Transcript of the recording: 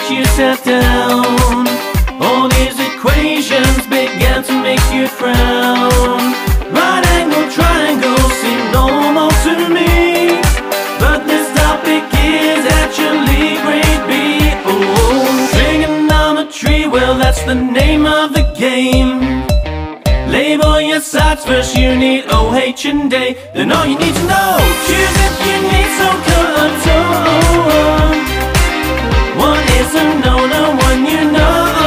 makes you sat down. All these equations began to make you frown. Right angle triangles seem normal to me, but this topic is actually grade B. Oh, trigonometry, well that's the name of the game. Label your sides first, you need O, H and A. Then all you need to know, choose if you need some color tone. One is a no, no one you know.